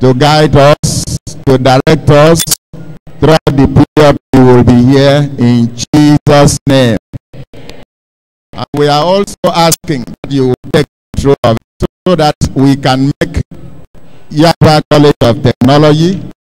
to guide us, to direct us throughout the period we will be here in Jesus' name. And we are also asking that you will take control of it so that we can make Yaba College of Technology